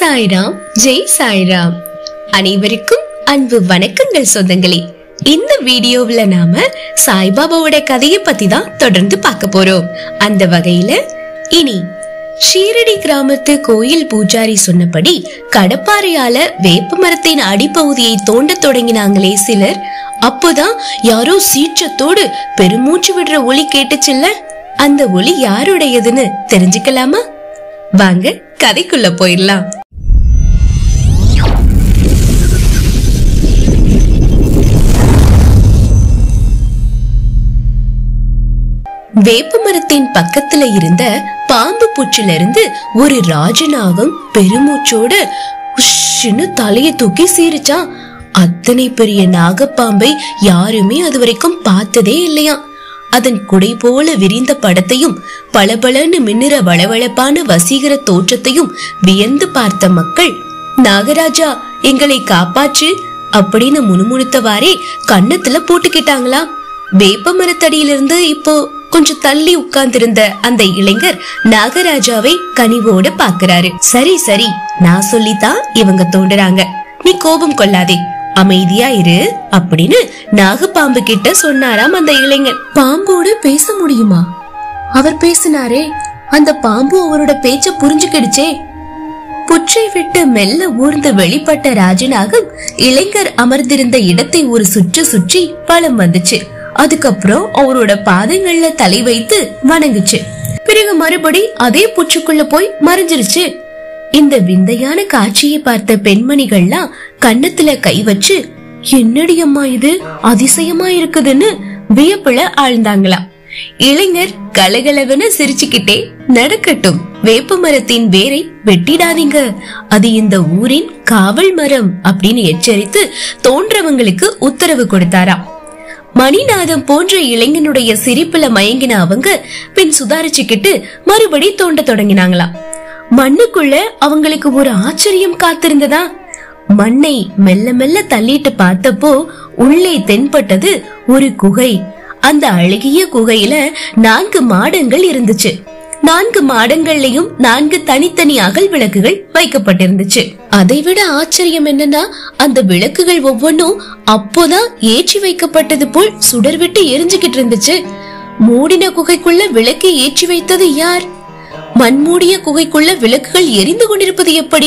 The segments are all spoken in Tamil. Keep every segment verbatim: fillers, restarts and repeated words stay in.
சாய்ராம், ஜெய் சாய்ராம். அனைவருக்கும் அன்பு வணக்கங்கள் சொந்தங்களே. இந்த வீடியோவில் நாம சாய்பாபாவோட கதையை பத்தி தான் தொடர்ந்து பார்க்க போறோம். அந்த வகையில இனி ஷீரடி கிராமத்து கோயில் பூஜாரி சொன்னபடி கடப்பாறையால வேப்ப மரத்தின் அடிப்பகுதியை தோண்ட தொடங்கினாங்களே சிலர். அப்போதான் யாரோ சீற்றத்தோடு பெருமூச்சு விடுற ஒலி கேட்டுச்சுல்ல. அந்த ஒலி யாருடையதுன்னு தெரிஞ்சுக்கலாமா? வாங்க கதைக்குள்ள போயிடலாம். வேப்ப மரத்தின் பக்கத்துல இருந்த பாம்பு புற்றில இருந்து ஒரு ராஜநாகம் பெருமூச்சோட உஷ்ன்னு தலையை தூக்கி சீரிச்சான். அத்தனை பெரிய நாகப்பாம்பை யாருமே அது வரைக்கும் பார்த்ததே இல்லையா. அதன் குடை போல விரிந்த படத்தையும் பளபளன்னு மின்னுற வளவளப்பான வசீகர தோற்றத்தையும் வியந்து பார்த்த மக்கள், நாகராஜா எங்களை காப்பாற்று அப்படின்னு முணுமுணுத்தவாறே கன்னத்துல போட்டுக்கிட்டாங்களா. வேப்ப மரத்தடியிலிருந்து இப்போ கொஞ்சம் தள்ளி உட்கார்ந்திருந்த அந்த இளைஞர் நாகராஜாவை கனிவோட பாக்குறாரு. சரி சரி, நான் சொல்லித்தான் இவங்க தோண்டுறாங்க, நீ கோபம் கொள்ளாதே, அமைதியா இரு அப்படின்னு நாகப்பாம்பு கிட்ட சொன்னாராம் அந்த இளைஞன். பாம்போடு பேச முடியுமா? அவர் பேசினாரே, அந்த பாம்பு அவரோட பேச்ச புரிஞ்சுக்கிடுச்சே. புற்றை விட்டு மெல்ல ஊர்ந்து வெளிப்பட்ட ராஜநாகம் இளைஞர் அமர்ந்திருந்த இடத்தை ஒரு சுற்று சுற்றி பலம் வந்துச்சு. அதுக்கப்புறம் அவரோட பாதங்கள்ல தலை வைத்து வணங்குச்சு. பிறகு மறுபடி அதே புற்றுக்குள்ள போய் மறைஞ்சிருச்சு. இந்த விந்தையான காட்சியை பார்த்த பெண்மணிகள்லாம் கன்னத்துல கை வச்சு, என்னடி அம்மா இது அதிசயமா இருக்குதுன்னு வியப்புல ஆழ்ந்தாங்களாம். இளைஞர் கலகலவென சிரிச்சுக்கிட்டே, நடக்கட்டும், வேப்ப மரத்தின் வேரை வெட்டிடாதீங்க, அது இந்த ஊரின் காவல் மரம் அப்படின்னு எச்சரித்து தோன்றவங்களுக்கு உத்தரவு கொடுத்தாராம். மணிநாதம் போன்ற இளைஞனுடைய சிரிப்புல மயங்கின அவங்க பின் சுதாரிச்சுக்கிட்டு மறுபடி தோண்ட தொடங்கினாங்களாம். மண்ணுக்குள்ள அவங்களுக்கு ஒரு ஆச்சரியம் காத்திருந்ததா. மண்ணை மெல்ல மெல்ல தள்ளிட்டு பார்த்தப்போ உள்ளே தென்பட்டது ஒரு குகை. அந்த அழகிய குகையில நான்கு மாடங்கள் இருந்துச்சு. நான்கு மாடங்கள்லயும் நான்கு தனித்தனி அகல் விளக்குகள் வைக்கப்பட்டிருந்துச்சு. அதை விட ஆச்சரியம் என்னன்னா, அந்த விளக்குகள் ஒவ்வொன்னும் அப்போதான் ஏற்றி வைக்கப்பட்டது போல் சுடர் விட்டு எரிஞ்சுகிட்டு இருந்துச்சு. மூடின குகைக்குள்ள விளக்கை ஏற்றி வைத்தது யார்? மண்மூடிய குகைக்குள்ள விளக்குகள் எரிந்து கொண்டிருப்பது எப்படி?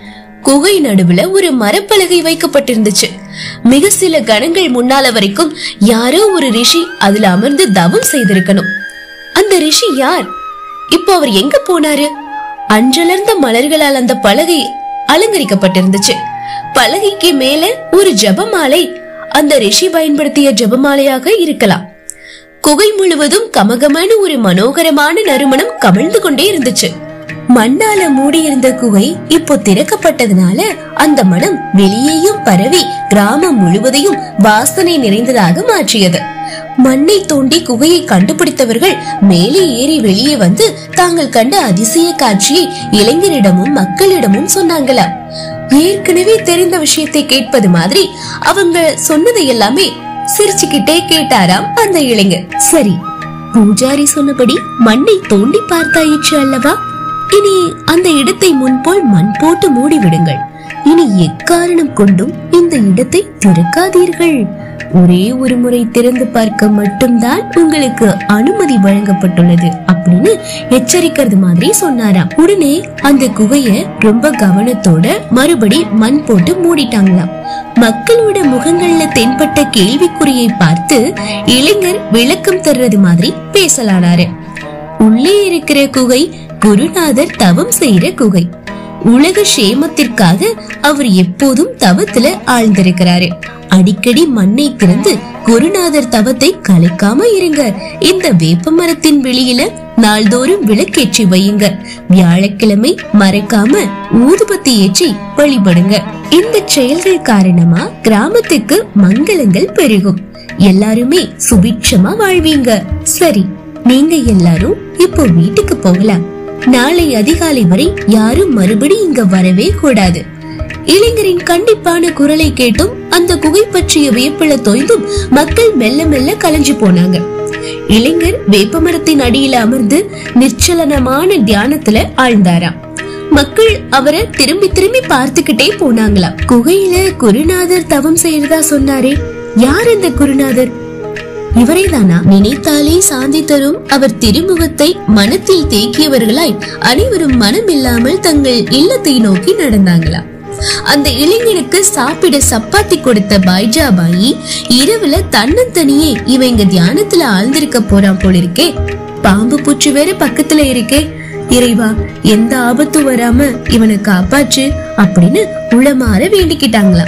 குகை நடுவுல ஒரு மரப்பலகை வைக்கப்பட்டிருந்துச்சு. மிக சில கணங்கள் முன்னால வரைக்கும் யாரோ ஒரு ரிஷி அதுல அமர்ந்து தவம் செய்திருக்கணும். அந்த ரிஷி யார்? இப்போ அவர் எங்க போனாரு? அன்றலர்ந்த மலர்களால் அந்த பலகை அலங்கரிக்கப்பட்டிருந்துச்சு. பலகைக்கு மேல ஒரு ஜபமாலை. அந்த ரிஷி பயன்படுத்திய ஜபமாலையாக இருக்கலாம். குகை முழுவதும் கமகமான ஒரு மனோகரமான நறுமணம் கமழ்ந்து கொண்டே இருந்துச்சு. மண்ணால மூடியிருந்த குகை இப்போ திறக்கப்பட்டதுனால அந்த மனம் வெளியேயும் பரவி கிராமம் முழுவதையும் வாசனை நிறைந்ததாக மாற்றியது. மண்ணை தோண்டி குகையை கண்டுபிடித்தவர்கள் மேலே ஏறி வெளியே வந்து தாங்கள் கண்ட அதிசய காட்சியை இளைஞரிடமும் மக்களிடமும் சொன்னாங்களாம். ஏற்கனவே தெரிந்த விஷயத்தை கேட்பது மாதிரி அவங்க சொன்னதை எல்லாமே சிரிச்சுக்கிட்டே கேட்டாராம் அந்த இளைஞர். சரி, பூஜாரி சொன்னபடி மண்ணை தோண்டி பார்த்தாயிற்று அல்லவா? இனி அந்த இடத்தை முன்போல் மண் போட்டு மூடி விடுங்கள். இனி எக்காரணம் கொண்டும் இந்த இடத்தை திறக்காதீர்கள். ஒரே ஒரு முறை திறந்து பார்க்க மட்டும்தான் உங்களுக்கு அனுமதி வழங்கப்பட்டுள்ளது அப்படின்னு எச்சரிக்கிறது மாதிரி சொன்னாராம். உடனே அந்த குகைய ரொம்ப கவனத்தோட மறுபடி மண் போட்டு மூடிட்டாங்களாம். மக்களோட முகங்கள்ல தென்பட்ட கேள்விக்குறியை பார்த்து இளைஞர் விளக்கம் தர்றது மாதிரி பேசலானாரு. உள்ளே இருக்கிற குகை குருநாதர் தவம் செய்யற குகை. உலக சேமத்திற்காக அவர் எப்போதும் தவத்துல ஆழ்ந்திருக்கிறாரு. அடிக்கடி மண்ணை திறந்து குருநாதர் தவத்தை கலைக்காம இருங்க. இந்த வேப்ப மரத்தின் வெளியில நாள்தோறும் விளக்கேற்றி வையுங்க. வியாழக்கிழமை மறக்காம ஊதுபத்தி ஏற்றி வழிபடுங்க. இந்த செயல்கள் காரணமா கிராமத்துக்கு மங்களங்கள் பெருகும். எல்லாருமே சுபிட்சமா வாழ்வீங்க. சரி, நீங்க எல்லாரும் இப்போ வீட்டுக்கு போகலாம். நாளை அதிகாலை வரை யாரும் மறுபடி இங்க வரவே கூடாது. இளைஞரின் கண்டிப்பான குரலை கேட்டும் அந்த குகை பற்றிய வியப்புல தோய்ந்தும் மக்கள் மெல்ல மெல்ல கலைஞ்சு போனாங்க. இளைஞர் வேப்பமரத்தின் அடியில அமர்ந்து நிச்சலனமான தியானத்துல ஆழ்ந்தாராம். மக்கள் அவரை திரும்பி திரும்பி பார்த்துக்கிட்டே போனாங்களாம். குகையில குருநாதர் தவம் செய்யறதா சொன்னாரே, யார் இந்த குருநாதர்? இவரே தானா? நினைத்தாலே சாந்தி தரும் அவர் திருமுகத்தை மனத்தில் தேக்கியவர்களாய் அனைவரும் மனம் இல்லாமல் தங்கள் இல்லத்தை நோக்கி நடந்தாங்களாம். அந்த இளைஞனுக்கு சாப்பிட சப்பாத்தி கொடுத்த பைஜாபாயி இரவுல தன்னந்தனியே இவன் இங்க தியானத்துல ஆழ்ந்திருக்க போறான் போல இருக்கே, பாம்பு பூச்சி வேற பக்கத்துல இருக்கே, இறைவா எந்த ஆபத்தும் வராம இவனை காப்பாற்று அப்படின்னு உளமாற வேண்டிக்கிட்டாங்களாம்.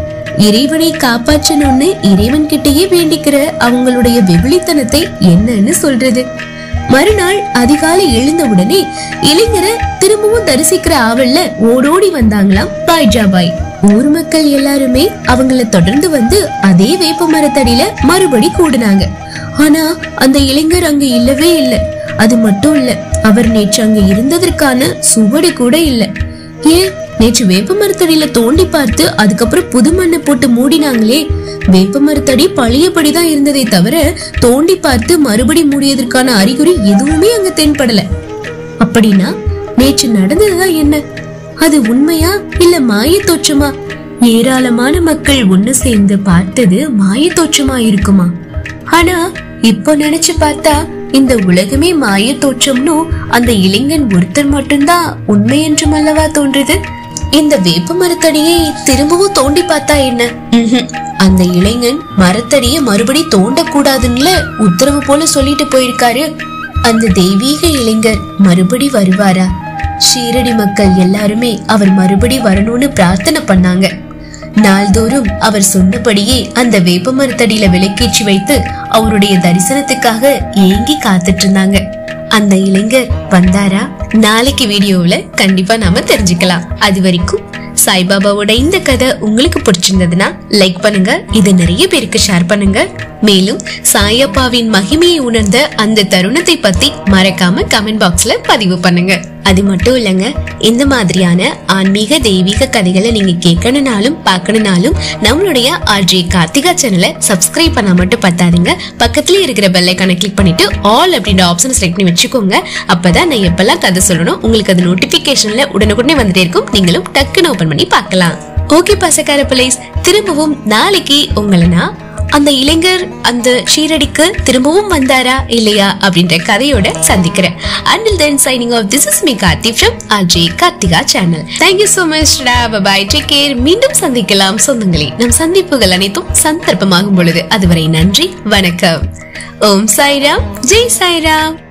இறைவனை காப்பாற்றணும்னு இறைவன் கிட்டயே வேண்டிக்கிற அவங்களுடைய வெகுளித்தனத்தை என்னன்னு சொல்றது? மறுநாள் அதிகாலை எழுந்த உடனே இளைஞரை திரும்பவும் தரிசிக்கிற ஆவல்ல ஓடோடி வந்தாங்களாம் பைஜாபாய். ஊர் மக்கள் எல்லாருமே அவங்கள தொடர்ந்து வந்து அதே வேப்ப மரத்தடியில மறுபடி கூடுனாங்க. ஆனா அந்த இளைஞர் அங்க இல்லவே இல்ல. அது மட்டும் இல்ல, அவர் நேற்று அங்க இருந்ததற்கான சுவடு கூட இல்ல. ஏன், நேற்று வேப்ப மரத்தடியில தோண்டி பார்த்து அதுக்கப்புறம் புது மண்ணை போட்டு மூடினாங்களே, வேப்ப மரத்தடி பழையபடிதான் இருந்ததை தவிர தோண்டி பார்த்து மறுபடி மூடியதற்கான அறிகுறி எதுவுமே அங்க தென்படல. அப்படின்னா நேற்று நடந்ததுதான் என்ன? அது உண்மையா இல்ல மாய தோற்றமா? ஏராளமான மக்கள் ஒண்ணு சேர்ந்து பார்த்தது மாய தோற்றமா இருக்குமா? ஆனா இப்போ நினைச்சு பார்த்தா இந்த உலகமே மாய தோற்றம்னு அந்த இளைஞன் ஒருத்தர் மட்டும்தான் உண்மை என்றும் அல்லவா தோன்றுது. இந்த வேப்ப மரத்தடியை திரும்பவும் தோண்டி பார்த்தா என்ன? அந்த இளைஞன் மரத்தடிய மறுபடி தோண்ட கூடாதுன்னு உத்தரவு போல சொல்லிட்டு போயிருக்காரு. அந்த தெய்வீக இளைஞர் மறுபடி வருவாரா? ஷீரடி மக்கள் எல்லாருமே அவர் மறுபடி வரணும்னு பிரார்த்தனை பண்ணாங்க. நாள்தோறும் அவர் சொன்னபடியே அந்த வேப்ப மரத்தடியில விளக்கேற்றி வைத்து அவருடைய தரிசனத்துக்காக ஏங்கி காத்துட்டு இருந்தாங்க. அந்த இளைஞர் வந்தாரா? நாளைக்கு வீடியோல கண்டிப்பா நாம தெரிஞ்சுக்கலாம். அது வரைக்கும் சாய்பாபாவோட இந்த கதை உங்களுக்கு பிடிச்சிருந்ததுன்னா லைக் பண்ணுங்க, இது நிறைய பேருக்கு ஷேர் பண்ணுங்க. மேலும் சாயப்பாவின் மகிமையை உணர்ந்த அந்த தருணத்தை பத்தி மறக்காம கமெண்ட் பாக்ஸ்ல பதிவு பண்ணுங்க. அது மட்டும் இல்லங்க, இந்த மாதிரியான ஆன்மீக தெய்வீக கதைகளை நீங்க கேட்கணும்னாலும் பார்க்கணும்னாலும் நம்மளுடைய ஆர்ஜே கார்த்திகா சேனலை சப்ஸ்கிரைப் பண்ணா மட்டும் பத்தாதுங்க, பக்கத்துல இருக்கிற பெல் ஐகானை கிளிக் பண்ணிட்டு ஆல் அப்படின்ற ஆப்ஷன் செலக்ட் பண்ணி வச்சுக்கோங்க. அப்பதான் நான் எப்பெல்லாம் கதை சொல்லணும் உங்களுக்கு அது நோட்டிபிகேஷன்ல உடனுக்குடனே வந்துட்டே இருக்கும். நீங்களும் டக்குன்னு ஓபன் பண்ணி பார்க்கலாம். ஓகே பசக்கார பிள்ளைஸ், திரும்பவும் நாளைக்கு உங்களை நான் அந்த இளைஞர் அந்த ஷீரடிக்கு திரும்பவும் வந்தாரா இல்லையா அப்படின்ற கதையோட சந்திக்கிறேன். Until then, signing off. This is me Karthi from R J Karthika channel. Thank you so much. Bye bye. Take care. மீண்டும் சந்திக்கலாம் சொந்தங்களே. நம் சந்திப்புகள் அனைத்தும் சந்தர்ப்பமாகும் பொழுது அதுவரை நன்றி, வணக்கம். ஓம் சாய்ராம், ஜெய் சாய்ராம்.